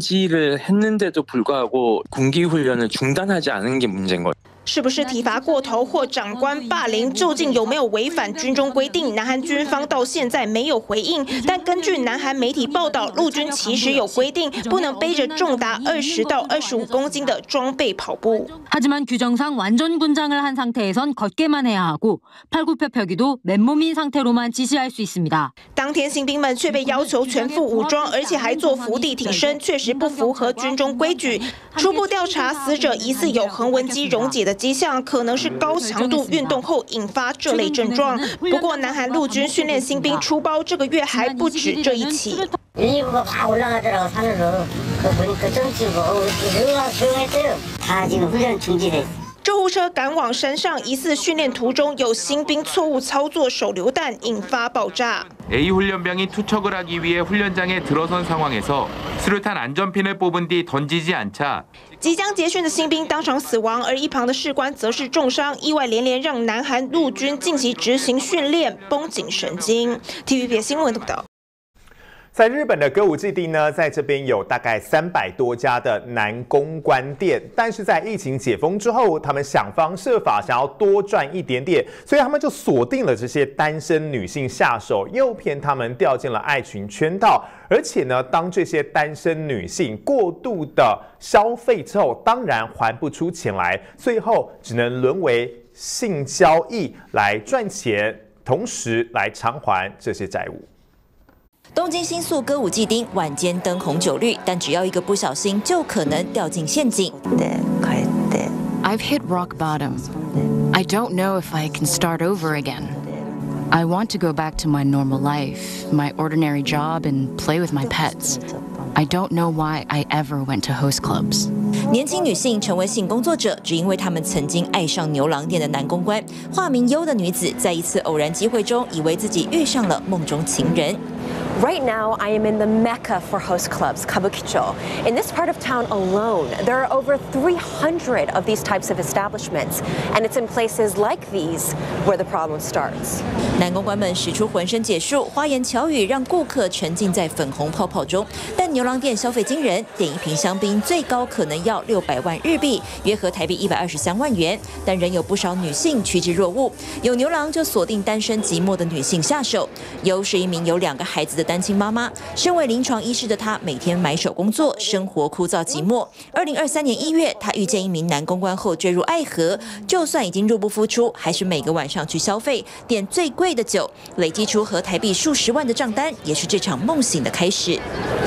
인지를 했는데도 불구하고 군기 훈련을 중단하지 않은 게 문제인 거예요. 是不是体罚过头或长官霸凌？究竟有没有违反军中规定？南韩军方到现在没有回应。但根据南韩媒体报道，陆军其实有规定，不能背着重达20到25公斤的装备跑步。 하지만 규정상 완전 군장을 한 상태에선 걷게만 해야 하고 팔굽혀펴기도 맨몸인 상태로만 지시할 수 있습니다. 当天新兵们却被要求全副武装，而且还做伏地挺身，确实不符合军中规矩。初步调查，死者疑似有横纹肌溶解的迹象，可能是高强度运动后引发这类症状。不过，南韩陆军训练新兵出包，这个月还不止这一起。 일부가 막 올라가더라고 산으로 그 점치고 누가 조용했어요. 다 지금 훈련 중지됐어. 救护车赶往山上，疑似训练途中有新兵错误操作手榴弹，引发爆炸。 A 훈련병이 투척을 하기 위해 훈련장에 들어선 상황에서 수류탄 안전핀을 뽑은 뒤 던지지 않자 即将结训的新兵当场死亡，而一旁的士官则是重伤，意外连连让南韩陆军近期执行训练绷紧神经。TVB 新闻报道。 在日本的歌舞伎町呢，在这边有大概300多家的男公关店，但是在疫情解封之后，他们想方设法想要多赚一点点，所以他们就锁定了这些单身女性下手，诱骗他们掉进了爱情圈套。而且呢，当这些单身女性过度的消费之后，当然还不出钱来，最后只能沦为性交易来赚钱，同时来偿还这些债务。 东京新宿歌舞伎町晚间灯红酒绿，但只要一个不小心，就可能掉进陷阱。 I've hit rock bottom. I don't know if I can start over again. I want to go back to my normal life, my ordinary job, and play with my pets. I don't know why I ever went to host clubs. 年轻女性成为性工作者，只因为她们曾经爱上牛郎店的男公关。化名优的女子在一次偶然机会中，以为自己遇上了梦中情人。 Right now, I am in the mecca for host clubs, Kabukicho. In this part of town alone, there are over 300 of these types of establishments, and it's in places like these where the problem starts. 男公关们使出浑身解数，花言巧语让顾客沉浸在粉红泡泡中。但牛郎店消费惊人，点一瓶香槟最高可能要600万日币，约合台币123万元。但仍有不少女性趋之若鹜，有牛郎就锁定单身寂寞的女性下手。尤是一名有2个孩子的单亲妈妈，身为临床医师的她，每天埋首工作，生活枯燥寂寞。2023年1月，她遇见一名男公关后坠入爱河，就算已经入不敷出，还是每个晚上去消费，点最贵的酒，累积出合台币数十万的账单，也是这场梦醒的开始。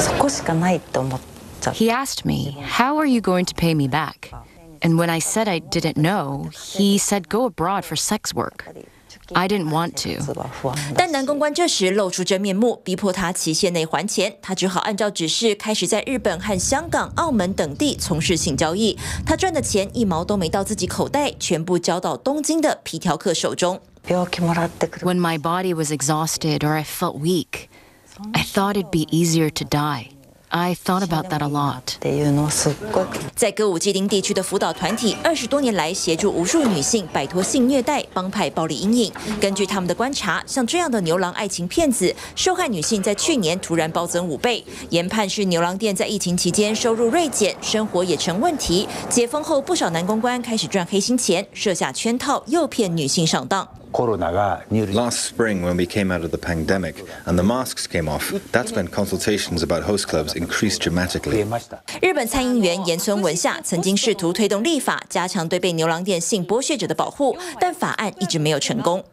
He asked me, "How are you going to pay me back?" And when I said I didn't know, he said, "Go abroad for sex work." I didn't want to. 但男公关这时露出真面目，逼迫他期限内还钱，他只好按照指示开始在日本和香港、澳门等地从事性交易。他赚的钱1毛都没到自己口袋，全部交到东京的皮条客手中。 When my body was exhausted or I felt weak, I thought it'd be easier to die. I thought about that a lot. 在歌舞伎町地区的辅导团体20多年来协助无数女性摆脱性虐待、帮派暴力阴影。根据他们的观察，像这样的牛郎爱情骗子，受害女性在去年突然暴增5倍。研判是牛郎店在疫情期间收入锐减，生活也成问题。解封后，不少男公关开始赚黑心钱，设下圈套，诱骗女性上当。 Last spring, when we came out of the pandemic and the masks came off, that's when consultations about host clubs increased dramatically. 日本参议员岩村文夏曾经试图推动立法，加强对被牛郎店性剥削者的保护，但法案一直没有成功。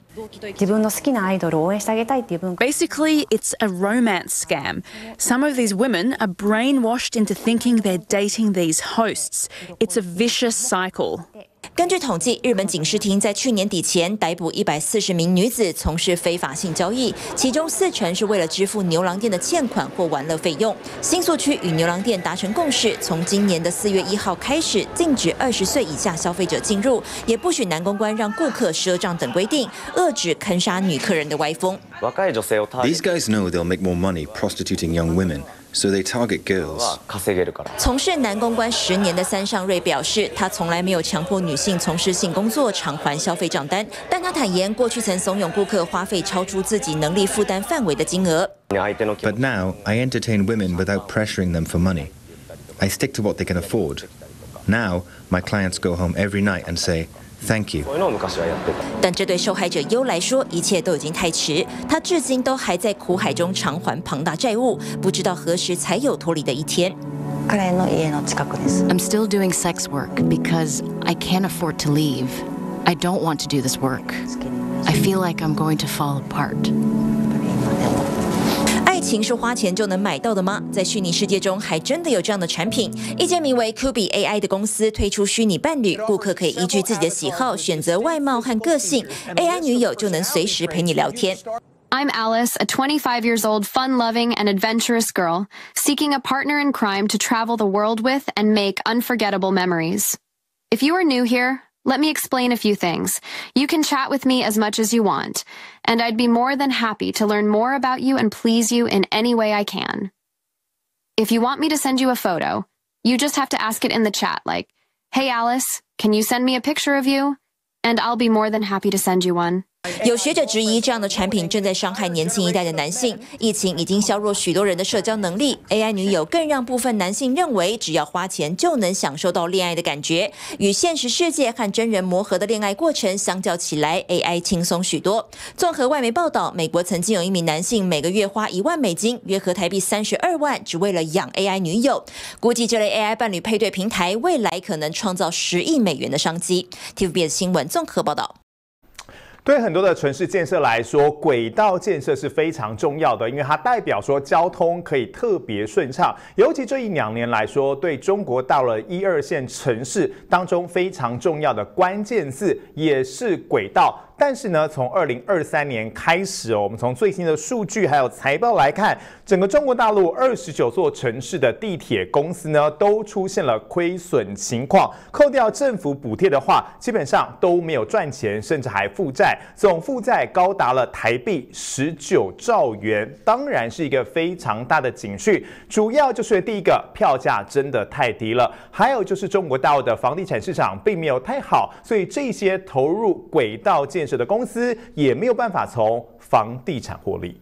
Basically, it's a romance scam. Some of these women are brainwashed into thinking they're dating these hosts. It's a vicious cycle. 根据统计，日本警视厅在去年底前逮捕140名女子从事非法性交易，其中40%是为了支付牛郎店的欠款或玩乐费用。新宿区与牛郎店达成共识，从今年的4月1号开始，禁止20岁以下消费者进入，也不许男公关让顾客赊账等规定，遏制坑杀女客人的歪风。 These guys know they'll make more money prostituting young women. So they target girls. 从事男公关10年的三上瑞表示，他从来没有强迫女性从事性工作偿还消费账单，但他坦言过去曾怂恿顾客花费超出自己能力负担范围的金额。 But now I entertain women without pressuring them for money. I stick to what they can afford. Now my clients go home every night and say,Thank you. 但这对受害者优来说，一切都已经太迟。他至今都还在苦海中偿还庞大债务，不知道何时才有脱离的一天。 I'm still doing sex work because I can't afford to leave. I don't want to do this work. I feel like I'm going to fall apart. 爱情是花钱就能买到的吗？在虚拟世界中，还真的有这样的产品。一间名为 Kubi AI 的公司推出虚拟伴侣，顾客可以依据自己的喜好选择外貌和个性 ，AI 女友就能随时陪你聊天。 I'm Alice, a 25 years old, fun-loving and adventurous girl, seeking a partner in crime to travel the world with and make unforgettable memories. If you are new here, let me explain a few things. You can chat with me as much as you want, and I'd be more than happy to learn more about you and please you in any way I can. If you want me to send you a photo, you just have to ask it in the chat like, "Hey Alice, can you send me a picture of you?" And I'll be more than happy to send you one. 有学者质疑，这样的产品正在伤害年轻一代的男性。疫情已经削弱许多人的社交能力 ，AI 女友更让部分男性认为，只要花钱就能享受到恋爱的感觉。与现实世界和真人磨合的恋爱过程相较起来 ，AI 轻松许多。综合外媒报道，美国曾经有一名男性每个月花1万美金，约合台币32万，只为了养 AI 女友。估计这类 AI 伴侣配对平台未来可能创造10亿美元的商机。TVBS 新闻综合报道。 对很多的城市建设来说，轨道建设是非常重要的，因为它代表说交通可以特别顺畅。尤其这1-2年来说，对中国到了1、2线城市当中非常重要的关键字也是轨道。但是呢，从2023年开始我们从最新的数据还有财报来看，整个中国大陆29座城市的地铁公司呢，都出现了亏损情况。扣掉政府补贴的话，基本上都没有赚钱，甚至还负债，总负债高达了台币19兆元，当然是一个非常大的警讯。主要就是第一个，票价真的太低了，还有就是中国大陆的房地产市场并没有太好，所以这些投入轨道建设的公司也没有办法从房地产获利。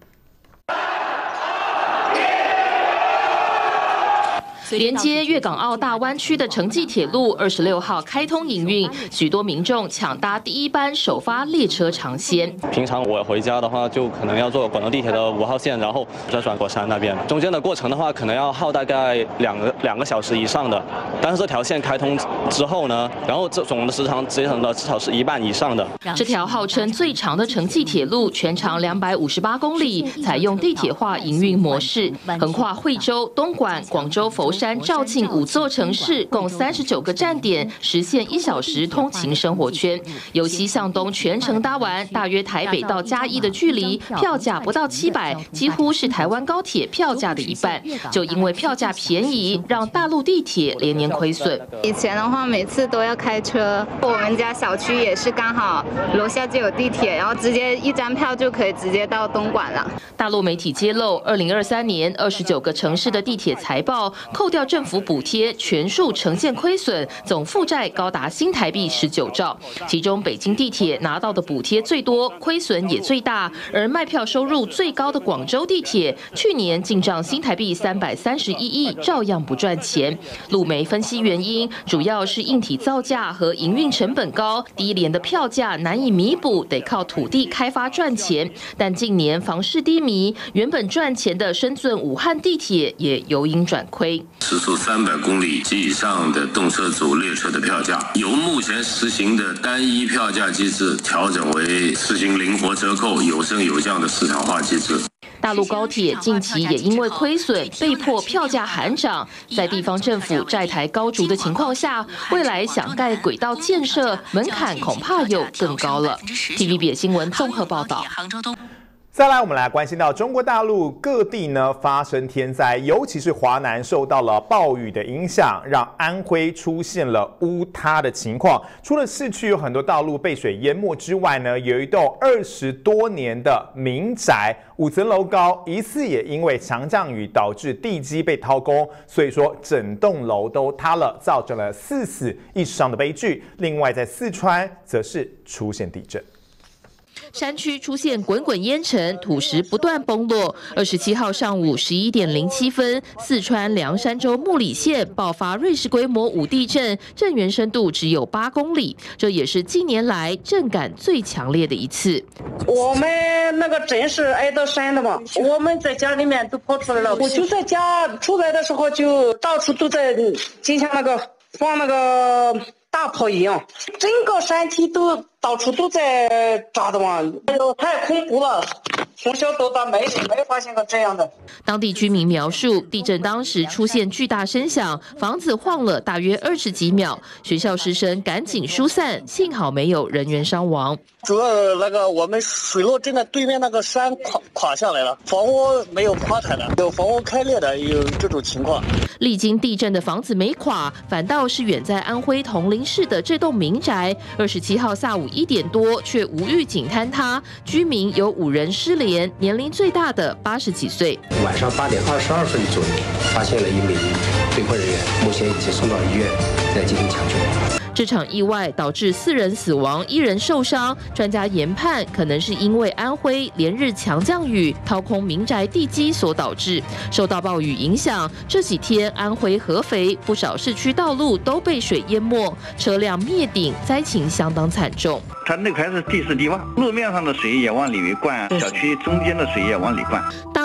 连接粤港澳大湾区的城际铁路26号开通营运，许多民众抢搭第一班首发列车尝鲜。 平常我回家的话，就可能要坐广州地铁的5号线，然后再转过山那边，中间的过程的话，可能要耗大概两个小时以上的。但是这条线开通之后呢，然后这总的时长节省了至少是1半以上的。 这条号称最长的城际铁路，全长258公里，采用地铁化营运模式，横跨惠州、东莞、广州、佛山、肇庆5座城市，共39个站点，实现1小时通勤生活圈。由西向东全程搭完，大约台北到嘉义的距离，票价不到700，几乎是台湾高铁票价的1半。就因为票价便宜，让大陆地铁连年亏损。 以前的话，每次都要开车，我们家小区也是刚好楼下就有地铁，然后直接1张票就可以直接到东莞了。 大陆媒体揭露，2023年29个城市的地铁财报，扣掉政府补贴，全数呈现亏损，总负债高达新台币19兆。其中北京地铁拿到的补贴最多，亏损也最大，而卖票收入最高的广州地铁，去年进账新台币331亿，照样不赚钱。路媒分析原因，主要是硬体造价和营运成本高，第一年的票价难以弥补，得靠土地开发赚钱。但近年房市低迷，原本赚钱的深圳、武汉地铁也由盈转亏。 时速300公里及以上的动车组列车的票价，由目前实行的单一票价机制调整为实行灵活折扣、有升有降的市场化机制。 大陆高铁近期也因为亏损，被迫票价喊涨。在地方政府债台高筑的情况下，未来想盖轨道建设门槛恐怕又更高了。TVB 新闻综合报道。 再来，我们来关心到中国大陆各地呢发生天灾，尤其是华南受到了暴雨的影响，让安徽出现了屋塌的情况。除了市区有很多道路被水淹没之外呢，有一栋20多年的民宅，5层楼高，疑似也因为强降雨导致地基被掏空，所以说整栋楼都塌了，造成了4死1伤的悲剧。另外，在四川则是出现地震。 山区出现滚滚烟尘，土石不断崩落。27号上午11点07分，四川凉山州木里县爆发瑞士规模5地震，震源深度只有8公里，这也是近年来震感最强烈的一次。 我们那个镇是挨着山的嘛，我们在家里面都跑出来了。我就在家出来的时候，就到处都在，就像那个放那个大炮一样，整个山体都到处都在炸的嘛，哎呦，太恐怖了！从小到大没发现过这样的。 当地居民描述，地震当时出现巨大声响，房子晃了大约20几秒，学校师生赶紧疏散，幸好没有人员伤亡。 主要那个我们水落镇的对面那个山垮下来了，房屋没有垮塌的，有房屋开裂的，有这种情况。 历经地震的房子没垮，反倒是远在安徽铜陵市的这栋民宅，27号下午1点多却无预警坍塌，居民有5人失联，年龄最大的80几岁。 晚上8点22分左右，发现了1名被困人员，目前已经送到医院在进行抢救。 这场意外导致4人死亡，1人受伤。专家研判，可能是因为安徽连日强降雨掏空民宅地基所导致。受到暴雨影响，这几天安徽合肥不少市区道路都被水淹没，车辆灭顶，灾情相当惨重。 它那块是地地洼，路面上的水也往里面灌，小区中间的水也往里灌。 大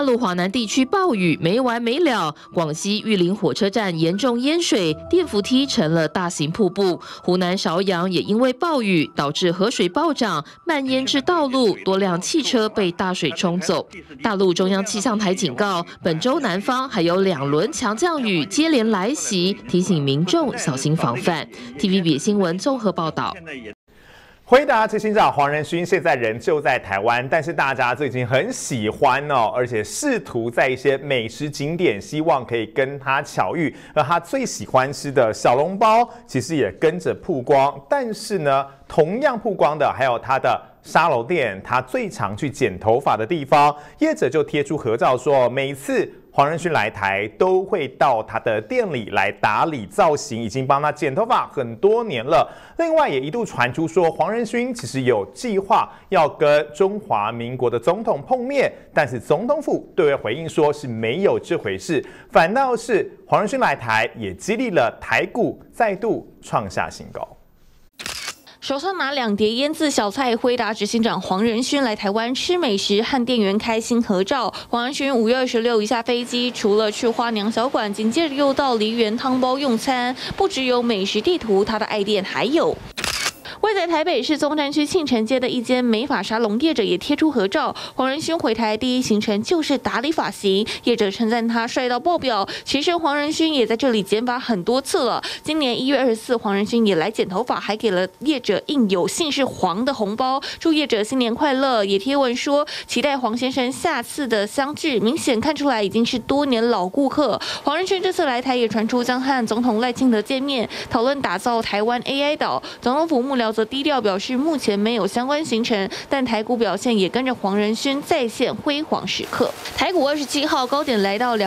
大陆华南地区暴雨没完没了，广西玉林火车站严重淹水，电扶梯成了大型瀑布。湖南邵阳也因为暴雨导致河水暴涨，蔓延至道路，多辆汽车被大水冲走。大陆中央气象台警告，本周南方还有2轮强降雨接连来袭，提醒民众小心防范。TVB 新闻综合报道。 回答执行长黄仁勋现在人就在台湾，但是大家最近很喜欢哦，而且试图在一些美食景点，希望可以跟他巧遇。而他最喜欢吃的小笼包，其实也跟着曝光。但是呢，同样曝光的还有他的沙楼店，他最常去剪头发的地方，业者就贴出合照说，每次黄仁勋来台都会到他的店里来打理造型，已经帮他剪头发很多年了。另外也一度传出说，黄仁勋其实有计划要跟中华民国的总统碰面，但是总统府对外回应说是没有这回事，反倒是黄仁勋来台也激励了台股再度创下新高。 手上拿2碟腌制小菜，回答执行长黄仁勋来台湾吃美食，和店员开心合照。黄仁勋5月26一下飞机，除了去花娘小馆，紧接着又到梨园汤包用餐。不只有美食地图，他的爱店还有。位在台北市中山区庆城街的一间美发沙龙业者也贴出合照。黄仁勋回台第一行程就是打理发型，业者称赞他帅到爆表。其实黄仁勋也在这里剪发很多次了。今年1月24，黄仁勋也来剪头发，还给了业者印有姓氏黄的红包，祝业者新年快乐。也贴文说期待黄先生下次的相聚，明显看出来已经是多年老顾客。黄仁勋这次来台也传出将和总统赖清德见面，讨论打造台湾 AI 岛。总统府幕僚则低调表示，目前没有相关行程，但台股表现也跟着黄仁勋再现辉煌时刻。台股27号高点来到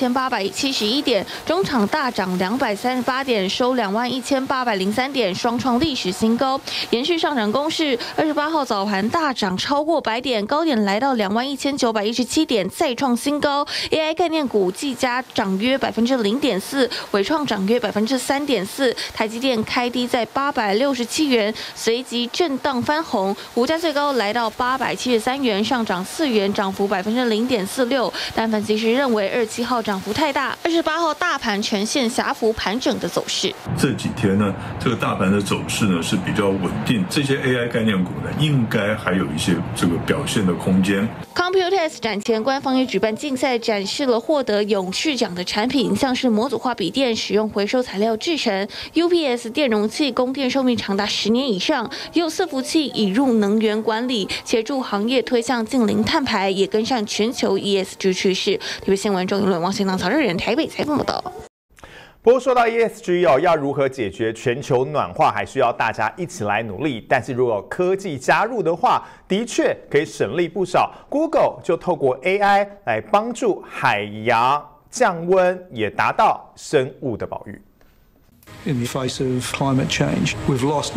21871点，中场大涨238点，收21803点，双创历史新高，延续上涨攻势。28号早盘大涨超过100点，高点来到21917点，再创新高。AI 概念股技嘉涨约0.4%，伟创涨约3.4%，台积电开低在867元。随即震荡翻红，股价最高来到873元，上涨4元，涨幅0.46%。但分析师认为27号涨幅太大，28号大盘呈现狭幅盘整的走势。 这几天呢，这个大盘的走势呢是比较稳定，这些 AI 概念股呢应该还有一些这个表现的空间。 Computex 展前，官方也举办竞赛，展示了获得永续奖的产品，像是模组化笔电，使用回收材料制成 ；UPS 电容器供电寿命长达10年以上；也有伺服器引入能源管理，协助行业推向近零碳排，也跟上全球 ESG 趋势。TVB 新闻周云伦、王新堂、曹热人台北采访报道。 不过说到 ESG 哦，要如何解决全球暖化，还需要大家一起来努力。但是如果科技加入的话，的确可以省力不少。Google 就透过 AI 来帮助海洋降温，也达到生物的保育。 In the face of climate change, we've lost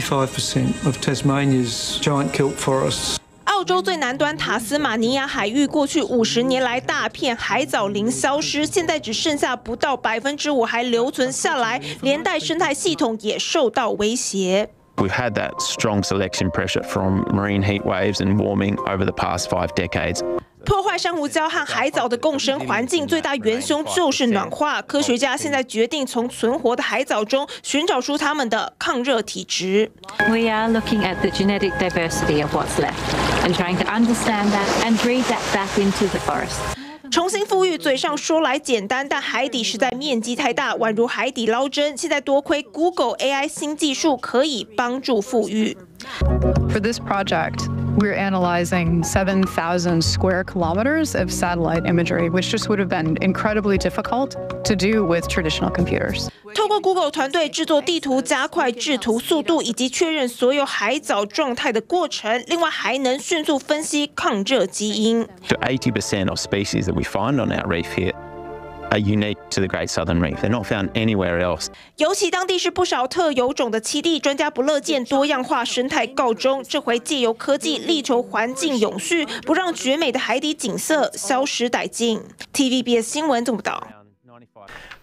95% of Tasmania's giant kelp forests. 澳洲最南端塔斯马尼亚海域，过去50年来大片海藻林消失，现在只剩下不到5%还留存下来，连带生态系统也受到威胁。 We've had that strong selection pressure from marine heat waves and warming over the past 5 decades. 破坏珊瑚礁和海藻的共生环境，最大元凶就是暖化。科学家现在决定从存活的海藻中寻找出它们的抗热体质。 We are looking at the genetic diversity of what's left and trying to understand that and breed that back into the forest. 重新富裕，嘴上说来简单，但海底实在面积太大，宛如海底捞针。现在多亏 Google AI 新技术可以帮助富裕。 For this project, we're analyzing 7,000 square kilometers of satellite imagery, which just would have been incredibly difficult to do with traditional computers. 透过 Google 团队制作地图，加快制图速度，以及确认所有海藻状态的过程。另外，还能迅速分析抗热基因。 So 80% of species that we find on our reef here are unique to the Great Southern Reef. They're not found anywhere else. 尤其当地是不少特有种的栖地，专家不乐见多样化生态告终。这回借由科技力求环境永续，不让绝美的海底景色消失殆尽。TVBS 新闻这么报道。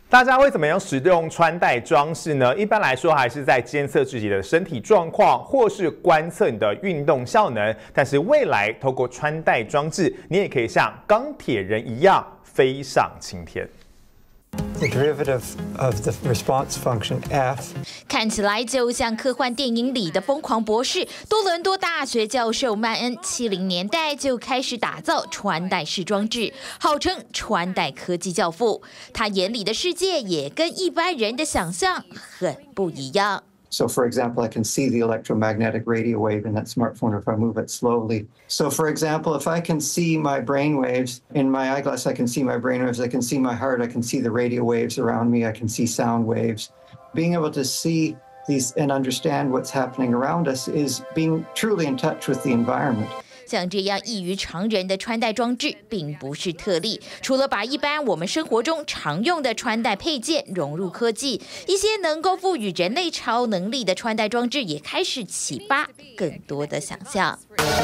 大家会怎么样使用穿戴装饰呢？一般来说，还是在监测自己的身体状况，或是观测你的运动效能。但是未来，透过穿戴装置，你也可以像钢铁人一样飞上青天。 The derivative of the response function F 看起来就像科幻电影里的疯狂博士。多伦多大学教授曼恩70年代就开始打造穿戴式装置，号称穿戴科技教父。他眼里的世界也跟一般人的想象很不一样。 So, for example, I can see the electromagnetic radio wave in that smartphone if I move it slowly. So, for example, if I can see my brain waves in my eyeglass, I can see my brain waves, I can see my heart, I can see the radio waves around me, I can see sound waves. Being able to see these and understand what's happening around us is being truly in touch with the environment. 像这样异于常人的穿戴装置并不是特例，除了把一般我们生活中常用的穿戴配件融入科技，一些能够赋予人类超能力的穿戴装置也开始启发更多的想象。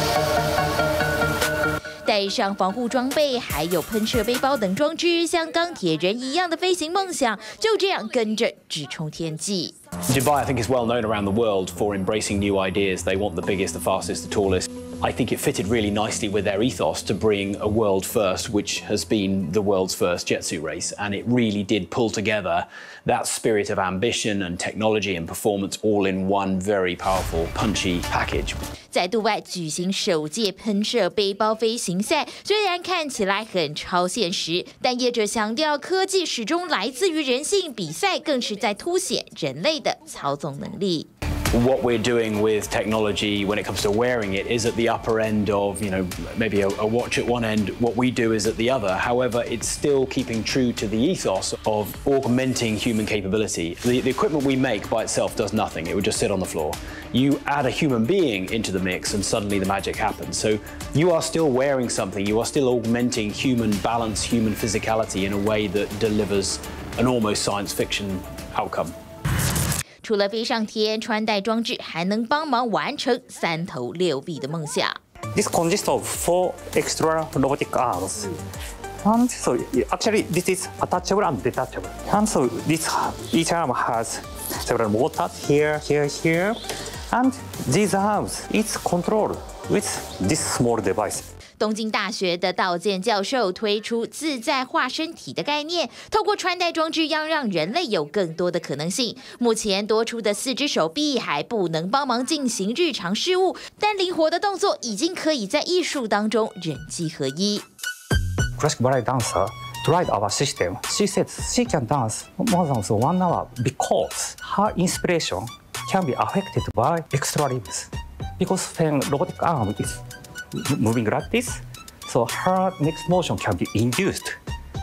带上防护装备，还有喷射背包等装置，像钢铁人一样的飞行梦想，就这样跟着直冲天际。 Dubai, I think, is well known around the world for embracing new ideas. They want the biggest, the fastest, the tallest. I think it fitted really nicely with their ethos to bring a world first, which has been the world's first jet suit race. And it really did pull together that spirit of ambition and technology and performance all in one very powerful, punchy package. 在杜拜举行首届喷射背包飞行赛，虽然看起来很超现实，但业者强调科技始终来自于人性，比赛更是在凸显人类的操纵能力。 What we're doing with technology when it comes to wearing it is at the upper end of, maybe a watch at one end. What we do is at the other. However, it's still keeping true to the ethos of augmenting human capability. The equipment we make by itself does nothing. It would just sit on the floor. You add a human being into the mix and suddenly the magic happens. So you are still wearing something. You are still augmenting human balance, human physicality in a way that delivers an almost science fiction outcome. 除了飞上天，穿戴装置还能帮忙完成3头6臂的梦想。 This consists of 4 extra robotic arms. And so actually this is attachable and detachable. And so each arm has several motors here, here, here. And these arms, it's controlled with this small device. 东京大学的道健教授推出自在化身体的概念，透过穿戴装置，要让人类有更多的可能性。目前多出的4只手臂还不能帮忙进行日常事务，但灵活的动作已经可以在艺术当中人机合一。 Classic ballet dancer tried our system. She said she can dance more than 1 hour because her inspiration can be affected by extra limbs. Because when robotic arm is moving like this, so her next motion can be induced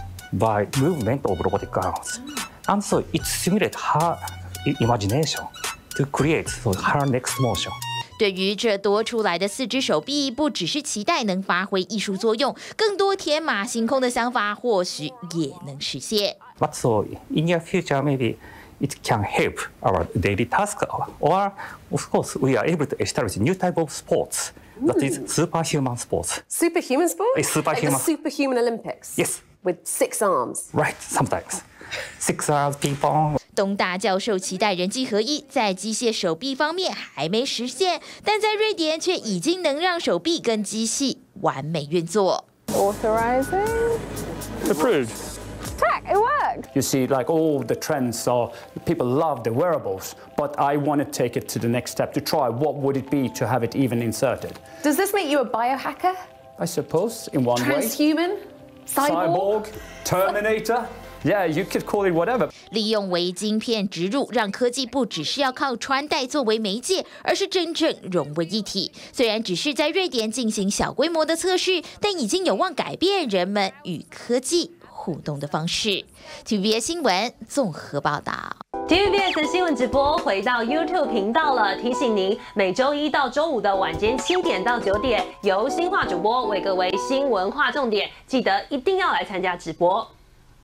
by movement of robotic arms. And so it stimulates her imagination to create her next motion. 对于这多出来的4只手臂，不只是期待能发挥艺术作用，更多天马行空的想法或许也能实现。 But so in near future, maybe it can help our daily task, or of course we are able to establish a new type of sports. That is superhuman sports. Superhuman sports? It's superhuman. Like the Superhuman Olympics? Yes. With 6 arms? Right, sometimes. 6 arms, ping pong. 东大教授期待人机合一，在机械手臂方面还没实现，但在瑞典却已经能让手臂跟机器完美运作。 Authorizing? Approved. Tack, it worked. You see, like all the trends are, people love the wearables, but I want to take it to the next step to try what would it be to have it even inserted. Does this make you a biohacker? I suppose, in one way. Transhuman? Cyborg? Terminator? Yeah, you could call it whatever. 利用微晶片植入，让科技不只是要靠穿戴作为媒介，而是真正融为一体。虽然只是在瑞典进行小规模的测试，但已经有望改变人们与科技互动的方式。TVBS 新闻综合报道。 TVBS 新闻直播回到 YouTube 频道了，提醒您每周1到周5的晚间7点到9点，由新化主播为各位新闻划重点，记得一定要来参加直播。